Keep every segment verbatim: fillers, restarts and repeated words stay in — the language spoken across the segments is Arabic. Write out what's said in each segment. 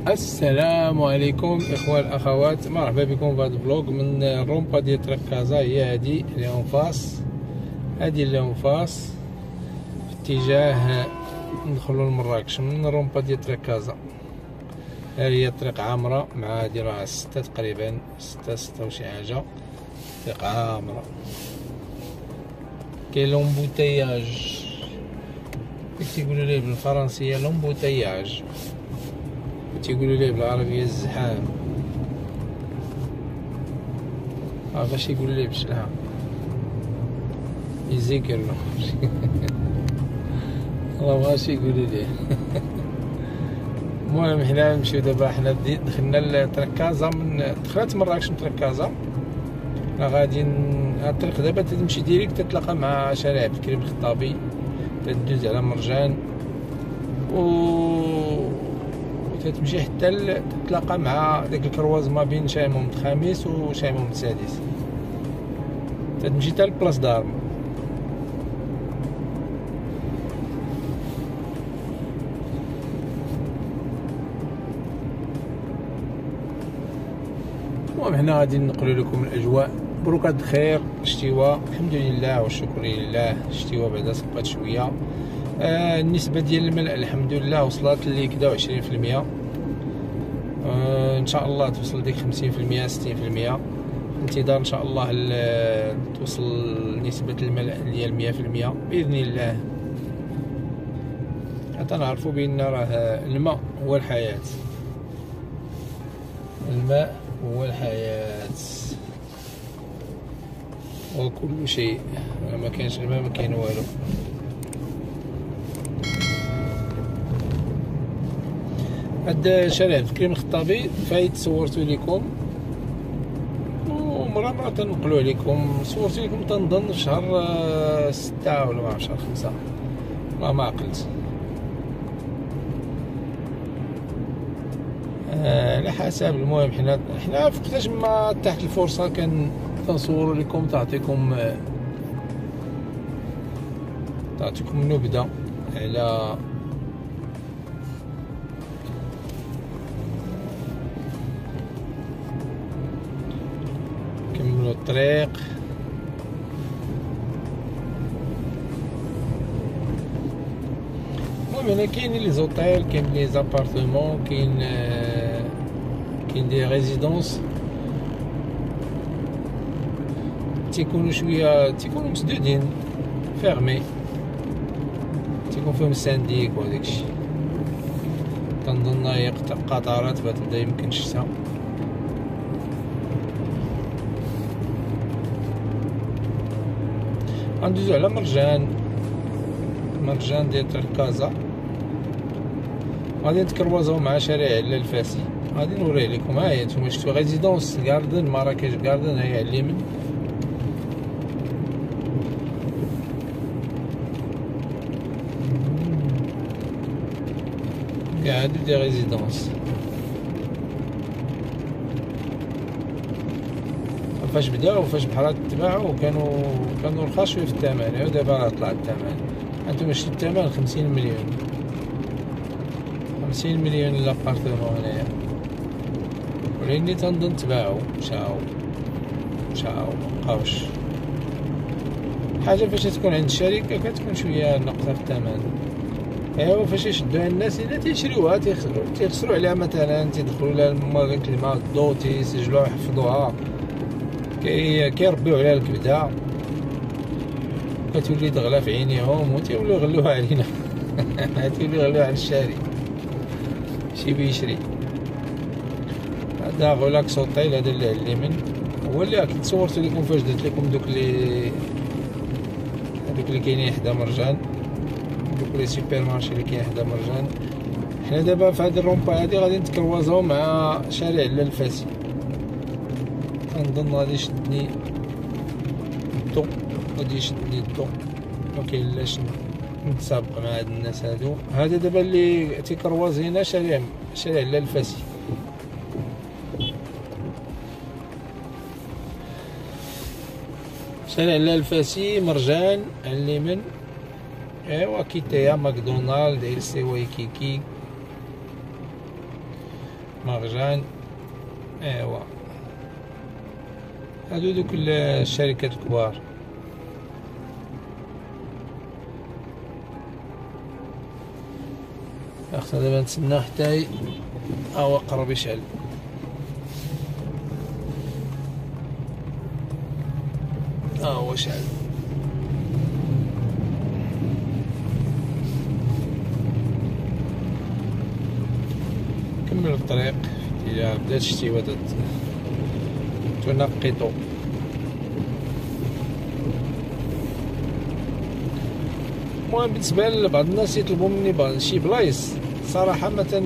السلام عليكم اخوان الاخوات، مرحبا بكم في هذا الفلوق من الرومبا ديال طريق كازا. هي هذه اللي اون فاس، هذه اللي اون فاس في اتجاه ندخلوا لمراكش من الرومبا ديال طريق كازا. هي طريق عامره مع هذه راه ستة تقريبا، ستة ستة وشي حاجه. طريق عامره كاين لومبوتياج، تيقولوا ليه بالفرنسيه لومبوتياج، تيقولوا ليه بالعربيه الزحام. اه باش يقولوا ليه بشلها يزيكر له والله ماشي يقولوا ليه. المهم حنا نمشيو دابا، حنا دخلنا لطريق كازا، من دخلت مراكش من طريق كازا. غادي هاد الطريق دابا تمشي ديريكت تتلاقى مع شارع عبد الكريم الخطابي، تدوز على مرجان و تتمشي حتى تتلاقى مع داك الكرواز ما بين شارع محمد الخامس وشارع محمد السادس، تتمشي حتى لبلاص دارما. المهم حنا غادي نقولوا لكم الاجواء. بروكات خير، الشتيوه الحمد لله والشكر لله. الشتيوه بعدا صبات شويه. آه النسبه ديال الملء الحمد لله وصلت لي كدا عشرين في المية. آه ان شاء الله توصل ديك خمسين في المية ستين في المية. انتظار ان شاء الله توصل نسبه الملء ديال مية في المية باذن الله، حتى نعرفوا بان راه الماء هو الحياه. الماء هو الحياه وكل شيء، ما كانش الماء ما كاين والو. هاد شارع عبد الكريم الخطابي فايت صورتو لكم، ومرة مرة تنقلو عليكم. صورتو لكم تنظن في شهر ستة ولا ما شهر خمسة، والله ما عقلت. آه على حسب. المهم حنا حنا فقداش ما تحت الفرصة كان تنصورو لكم، تعطيكم تعطيكم نبذة على كملوا الطريق. المهم هنا كاين لي زوطيل، كاين لي زابارتمون، كاين كاين دي ريزيدونس تيكونوا شويه تيكونوا مسدودين فيرمي، تيكون فيهم السانديك وداكشي. كنظن هي قطارات غتبدا يمكن الشتا. غندوزو على مرجان، مرجان ديال طريق كازا. غادي نتكروازو مع شارع علال الفاسي، غادي نوريه لكم. ها هي نتوما شفتو ريزيدونس كاردن، مراكش كاردن، هي على اليمين. كاع هادو دي ريزيدونس. فاش بداو فاش بحال تباعو كانوا كانوا رخاص شويه في الثمن، ودابا راه طلع الثمن. انتم شتي الثمن خمسين مليون، خمسين مليون لابارتمون هنايا. ولكن تنظن تباعو مشاو مشاو مبقاوش. حاجه فاش تكون عند الشركه كتكون شويه ناقصه في الثمن. ايوا فاش يشدوها الناس الا تيشريوها تيخسروا تيخسروا عليها. مثلا تيدخلوا لها الماغريك الماء الضو تيسجلوها يحفظوها، كي كيربيو عليها الكبده، كتولي تغلى في عينيهم وتيوليو يغلوها علينا. تيوليو يغلوها على الشاري شي بيشري. هذا غولاك سوطيل، هذا اللي على اليمين هو اللي كنت صورت لكم فاش درت لكم دوك لي دوك اللي كاينين حدا مرجان، دوك لي سوبر مارشي اللي كاين حدا مرجان. حنا دابا في هاد الرومبا هادي غادي نتكروازاو مع شارع علال الفاسي. كنظن غادي يشدني الضو، غادي يشدني الضو، مكاين لاش نتسابق مع هاد الناس هادو. هذا دابا اللي تيكروازينا شارع شارع علال الفاسي. شارع علال الفاسي مرجان على اليمين. ايوا كيتايا ماكدونالد، ال سي وايكيكي، مهرجان. ايوا هادو دوك الشركات الكبار. خصنا دابا نتسناو حتى ها هو قرب يشعل. ها هو شعل. كملوا الطريق في اتجاه بدات الشتيوة تنقطو. المهم بالنسبة لبعض الناس يطلبوا مني بعض شي بلايص صراحة، مثلا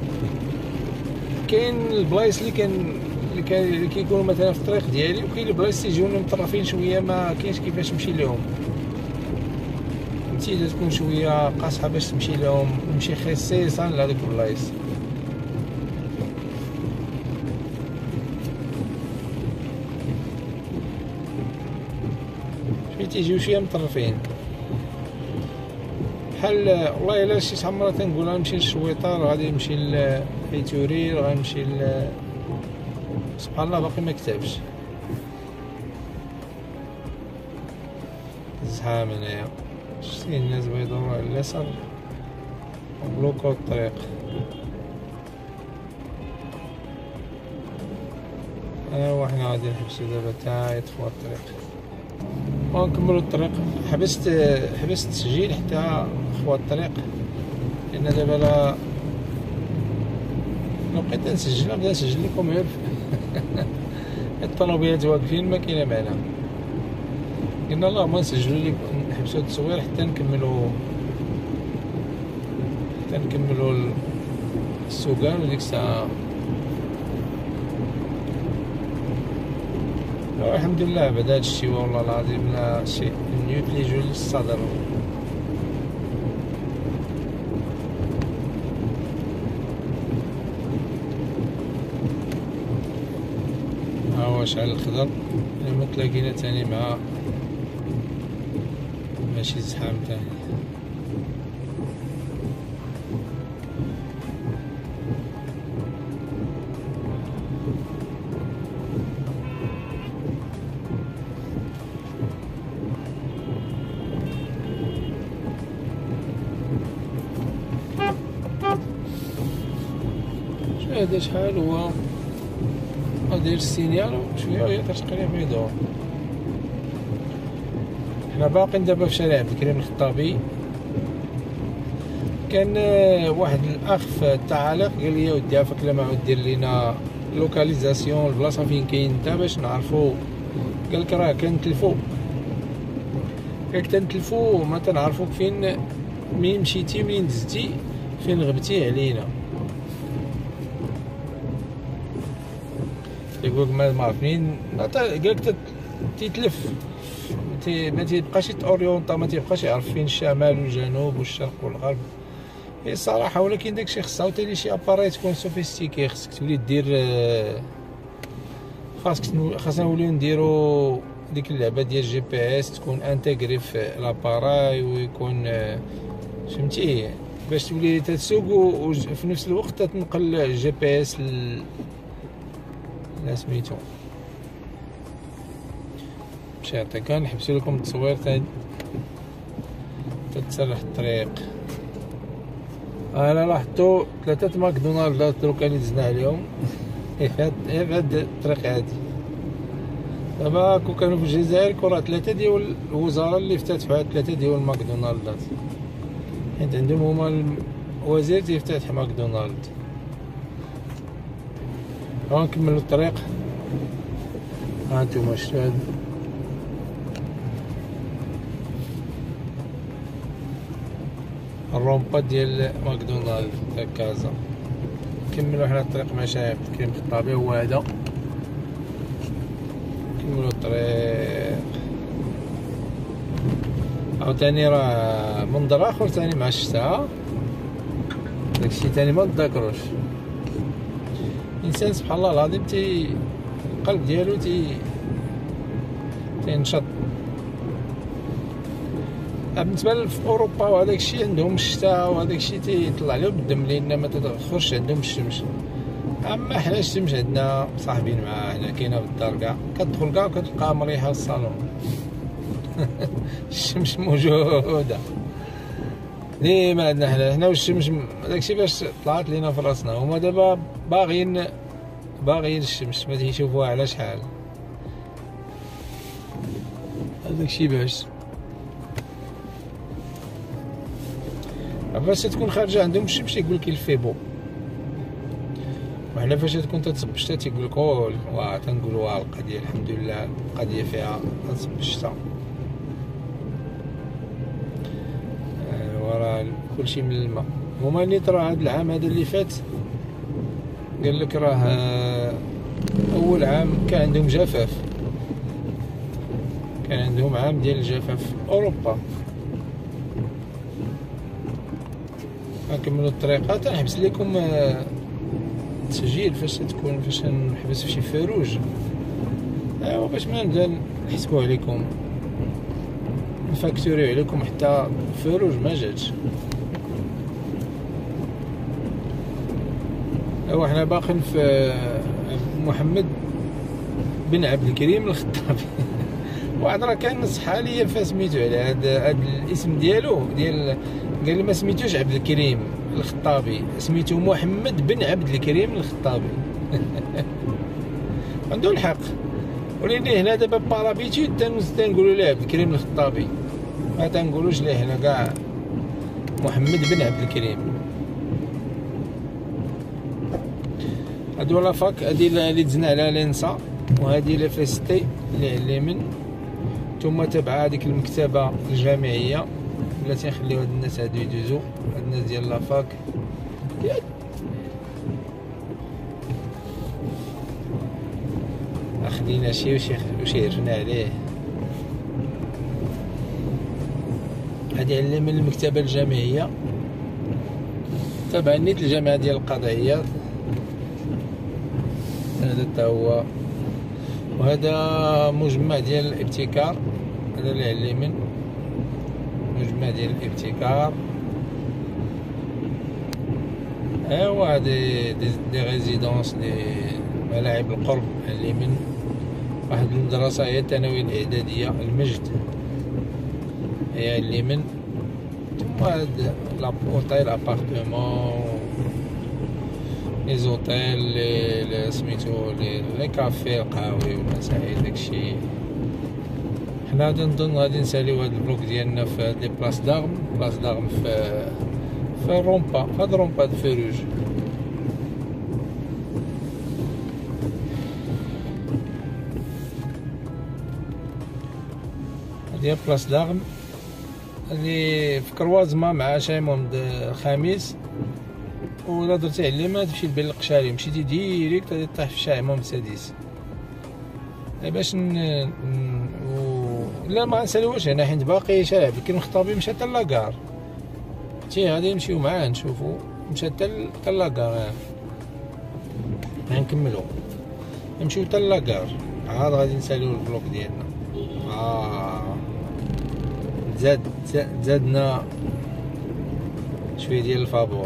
كاين البلايص اللي كان اللي كان اللي كيكونوا مثلا في الطريق ديالي، وكاين البلايص تيجوني مطرفين شويه ما كاينش كيفاش نمشي لهم. فهمتي تكون شويه قاصحه باش تمشي لهم، نمشي خصيصا لهادوك البلايص. شويه تيجيو شويه مطرفين بحال والله الا شي مرة تنقول غنمشي للشويطار، غادي نمشي لفيتورير، غنمشي ل سبحان الله باقي ما كتبش. زحام هنايا، شتي الناس بغا يدورو على اليسار بلوكو الطريق. ايوا حنا غادي نحبسو دابا تا يطفو الطريق ونكملو الطريق. حبست حبست التسجيل حتى خوا الطريق، لان دابا لا لو بقيت نسجل نبدا نسجل لكم غير الطوموبيلات واقفين ما كاينه معنا. قلنا اللهم نسجلوا لكم نحبسوا التصوير حتى نكملوا حتى نكملوا السوقان. وديك الساعه الحمد لله بعد هاد الشتيوة والله العظيم لا شيء يثلج للصدر. ها هو شعل الخضر. لما تلاقينا تاني مع ماشي زحام تاني. هذا شحال هو غادير السينيال شويه غير تقريبا يدور. حنا باقيين دابا في شارع عبد الكريم الخطابي. كان واحد الاخ في التعاليق قال لي ودي عافاك لا ما عاود دير لينا لوكاليزاسيون البلاصه فين كاين انت باش نعرفو. قال لك راه كنتلفو ياك تنتلفو ما تنعرفوك فين منين مشيتي منين دزتي فين غبتي علينا. يقولك ما عرف منين قالك تيتلف ما تيبقاش يتاوريونطا، ما تيبقاش يعرف فين الشمال والجنوب والشرق والغرب. هي الصراحه ولكن داكشي خص عاوتاني شي اباري تكون سوفيستيكي، خصك تولي دير خاصك خاصنا نوليو نديرو ديك اللعبه ديال الجي بي اس تكون انتغري في لاباراي ويكون فهمتي باش تولي تتسوق وفي نفس الوقت تنقل الجي بي اس لا سميتو. مشي عطيك نحبسو لكم التصوير تا تتسرح الطريق. انا لاحظتو ثلاثه ماكدونالدات دروك اللي دزنا عليهم في هاد الطريق هادي. دابا كون كانوا في الجزائر كون راه ثلاثه ديال الوزاره اللي افتتحوا ثلاثه ديال الماكدونالدات، حيت عندهم هما الوزير تيفتتح ماكدونالد. غنكملو الطريق. هانتوما شتو هاد الرومبا ديال ماكدونالد تاع كازا. نكملو حنا الطريق مع شارع عبد الكريم الخطابي هو هذا. نكملو الطريق عاوتاني راه منظر اخر تاني مع الشتا، داكشي تاني ما نتذكروش. الانسان سبحان الله العظيم تي القلب ديالو تي تينشط. بالنسبه في اوروبا وهذاك الشيء عندهم الشتاء وهذاك الشيء تيطلع لهم الدم لان ما تدخلش عندهم الشمس. اما حنا الشمس عندنا صاحبين معاها هنا كاينه بالدار كاع، كتدخل كاع وكتلقاها مريحه في الصالون. الشمس موجوده ديما عندنا حنا هنا، والشمس داكشي باش طلعت لينا في راسنا. هما دابا باغيين باغيين الشمس ما تيشوفوها على شحال، هذاكشي باش فاش تكون خارجه عندهم الشمس يقولك الفيبو، وحنا فاش تكون تتصب الشتا تيقولك واه تنقولوا واه القضيه الحمد لله القضيه فيها تنصب الشتا. وراه كلشي من الماء. هما نيت راه هاد العام هذا اللي فات قال لك راه اول عام كان عندهم جفاف، كان عندهم عام ديال الجفاف في اوروبا. نكملوا الطريقه تنحبس لكم التسجيل فاش تكون فاش نحبس في شي فروج، ايوا باش ما نبدا نحسبو عليكم نفاكتوريو عليكم حتى فروج ما جاتش. ايوا حنا باقين في محمد بن عبد الكريم الخطابي. واحد راه كان نصحها ليا فسميتو على هاد هاد الاسم ديالو ديال، قال لي ما سميتوش عبد الكريم الخطابي، سميتو محمد بن عبد الكريم الخطابي. عنده الحق، ولكن هنا دابا بارابيتيود تنقولوا ليه عبد الكريم الخطابي، ما تنقولوش ليه هنا كاع محمد بن عبد الكريم. هادو لافاك، هادي اللي دزنا على لينسا، وهادي لافاستي اللي على اليمين، ثم تبع هذيك المكتبه الجامعيه. بلاتي نخليو هاد الناس هادو يدوزو، هاد الناس ديال لافاك. خدينا شي وشي وشي عرفنا عليه. هادي على من المكتبه الجامعيه تبع نيت الجامعه ديال القضائيات. هذا تا هو، وهذا مجمع ديال الابتكار، هذا اللي على اليمين مجمع ديال الابتكار. ايوا هادي دي, دي ريزيدونس دي ملاعب القرب على اليمين. واحد المدرسة هي الثانوية الإعدادية المجد هي على اليمين. ثم هاد لابورتاي لابارتمون لي زوطيل لي سميتو لي كافي القهاوي والمسائل داكشي. حنا غادي نظن غادي نساليو هاد البلوك ديالنا في هاد لي بلاص داغم، بلاص داغم في في الرومبا، في هاد الرومبا د فروج. هادي بلاص داغم، هادي في كروازما مع شاي محمد الخامس. ولا درتي على اليمين تمشي لبين القشاري، مشيتي ديريكت غادي طيح في شارع محمد السادس. باش ن... و... لا ما نساليوش هنا حيت باقي شارع بكري الخطابي مشى حتى لاكار. تي غادي نمشيو معاه نشوفو، مشى حتى لاكار. غنكملو نمشيو حتى لاكار، عاد غادي نساليو البلوك ديالنا. اه زاد زادنا شويه ديال الفابور.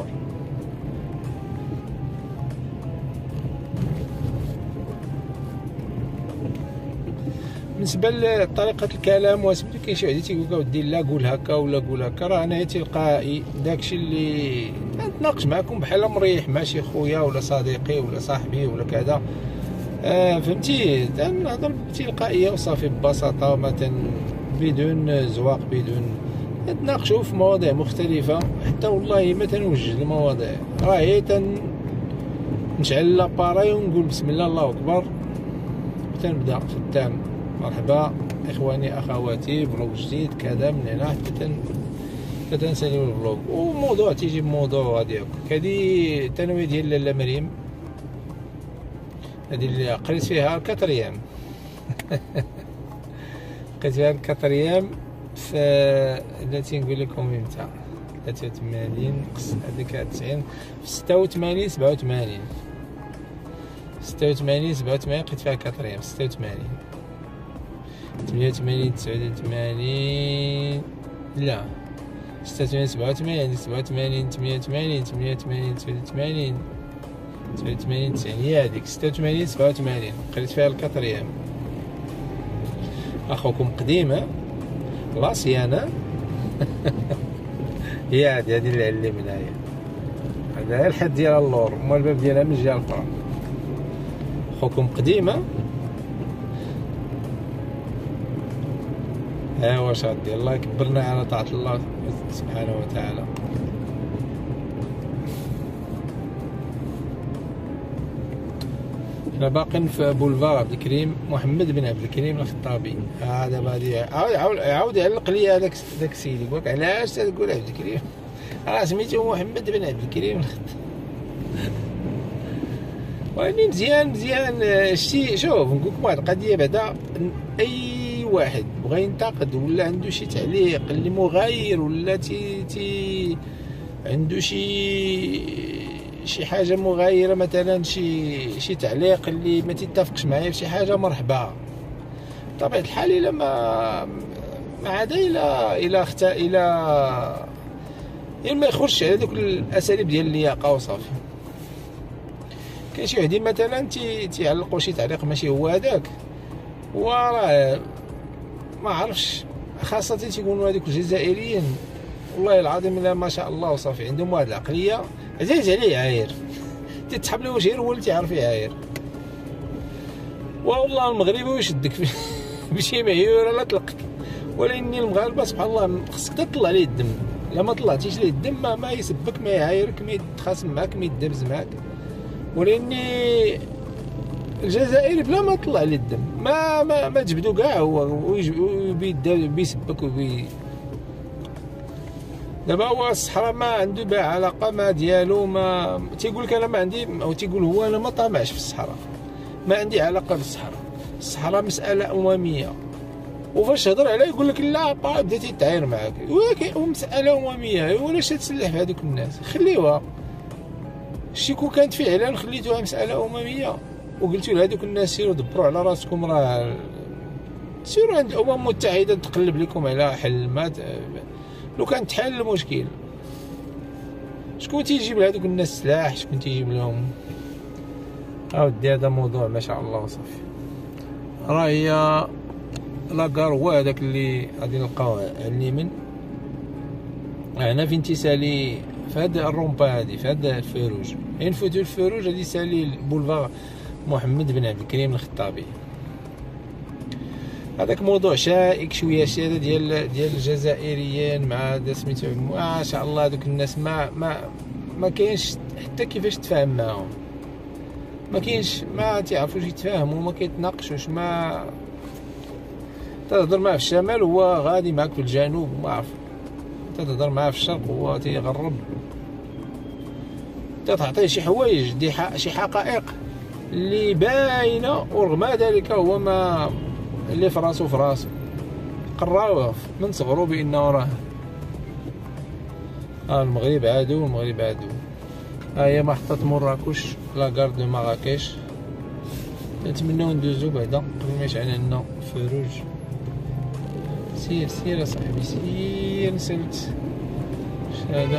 بالنسبه لطريقه الكلام واسمتو، كاين شي واحد تيقول لك اودي لا قول هكا ولا قول هكا، راه انايا تلقائي داكشي اللي نتناقش معكم بحال مريح مع شي خويا ولا صديقي ولا صاحبي ولا كذا. آه فهمتي، نهضر بتلقائيه وصافي ببساطه، مثلا بدون زواق، بدون نتناقشوا في مواضيع مختلفه. حتى والله ما تنوجد المواضيع، راه هي تن نشعل لاباراي ونقول بسم الله الله اكبر تنبدا خدام. مرحبا اخواني اخواتي، فلوق جديد كذا من هنا حتى تن حتى تنساليو الفلوق، وموضوع تيجي بموضوع غادي هكا. هادي الثانويه ديال لاله مريم، هادي اللي قريت فيها كاتريام. قريت فيها كاتريام في التي نقول لكم امتى، ثلاثة وثمانين هذيك تسعين، في ستة وثمانين سبعة وثمانين ستة وثمانين سبعة وثمانين قريت فيها كاتريام. ستة وثمانين ثمانية وثمانين تسعة وثمانين لا ستة وثمانين سبعة وثمانين سبعة وثمانين ثمانية وثمانين ثمانية وثمانين تسعة وثمانين ثمانية وثمانين تسعين هي هذيك، ستة وثمانين سبعة وثمانين قريت فيها الكاتريام. اخوكم قديمة لا صيانة. هي هادي هادي اللي علمنا، هي هذا الحد ديالها اللور، هما الباب ديالها من الجهة الأخرى. خوكم قديمة. ها واش غادي الله يكبرنا على طاعة الله سبحانه وتعالى. حنا باقين في بولفار عبد الكريم محمد بن عبد الكريم الخطابي. ها دابا غادي عاود عاود يعلق لي هذاك داك السيد، يقول لك علاش تقول عبد الكريم، راه سميتو محمد بن عبد الكريم الخطابي. واني مزيان مزيان شتي. شوف نقول لكم واحد القضيه، بعدا اي واحد بغى ينتقد ولا عنده شي تعليق اللي مغاير ولا تي تي عنده شي شي حاجه مغايره، مثلا شي شي تعليق اللي ما تتفقش معايا في شي حاجه، مرحبا. بطبيعه الحال الا ما ما عاد الى الى اختا الى يعني ما يخرجش على دوك الاساليب ديال اللياقه وصافي. كاين شي وحدين مثلا تي تيعلقوا شي تعليق ماشي هو هذاك، وراه ما عرفش، خاصه تيكونوا هذوك الجزائريين والله العظيم الا ما شاء الله وصافي، عندهم واحد العقليه عزيز عليه عاير، تتحب له واش غير هو اللي تيعرف يعاير. والله المغربي ويشدك بشي معيوره لا تلقك، ولكن المغاربه سبحان الله خصك تطلع ليه الدم، الا ما طلعتيش ليه الدم ما, ما يسبك ما يعايرك ما يتخاصم معاك ما يدبز معاك. ولاني الجزائري بلا ما طلع ليه الدم ما ما, ما تجبدو كاع هو وبيسبك وبي. دابا هو الصحراء ما عنده بها علاقه ما ديالو، ما تيقول لك انا ما عندي، او تيقول هو انا ما طامعش في الصحراء، ما عندي علاقه بالصحراء، الصحراء مساله امميه. وفاش تهضر عليه يقول لك لا با بدا تيتعاير معاك، ولكن مساله امميه، وعلاش تسلح في هذوك الناس؟ خليوها. شتي كون كانت فعلا خليتوها مساله امميه وقلتوا لهذوك الناس سيروا دبروا على راسكم، راه سيروا عند الامم المتحده تقلب لكم على حل. ما لو كان تحل المشكل شكون تيجيب لهذوك الناس سلاح؟ شكون تيجيب لهم؟ اودي هذا موضوع ما شاء الله وصافي. راه هي لاكار هو هذاك اللي غادي نلقاوه على اليمين، هنا فين تيسالي في هذا الرومبا هادي في هذا الفروج، يعني نفوتو الفروج غادي يسالي بولفار محمد بن عبد الكريم الخطابي. هذاك موضوع شائك شويه شي ديال ديال الجزائريين مع هذا سميتو ما شاء الله هذوك الناس ما ما ما كاينش حتى كيفاش تفاهم معاهم، ما كاينش ما تعرفوش يتفاهموا، ما كيتناقشوش، ما تهضر معاه في الشمال هو غادي معاك في الجنوب، ما عرف تهضر معاه في الشرق هو تيغرب، تعطيه شي حوايج دي شي حقائق اللي باينه، ورغم ذلك هو ما اللي في راسو في راسو قراوه من صغرو بانه راه ها المغرب عادو المغرب عادو. ها هي محطة مراكش لاكار دو مراكش، نتمناو ندوزو بعدا قبل ما يشعل لنا فروج. سير سير اصاحبي سير نسلت هذا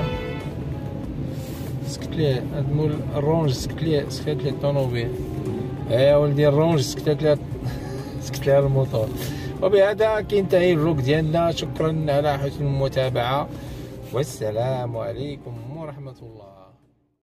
سكت ليه هاد مول الرونج سكت ليه سكت ليه الطونوبيل. يا ولدي الرونج سكتت ليه سكت ليه الموتور. وبهذا كينتهي الفلوق ديالنا، شكرا على حسن المتابعة والسلام عليكم ورحمة الله.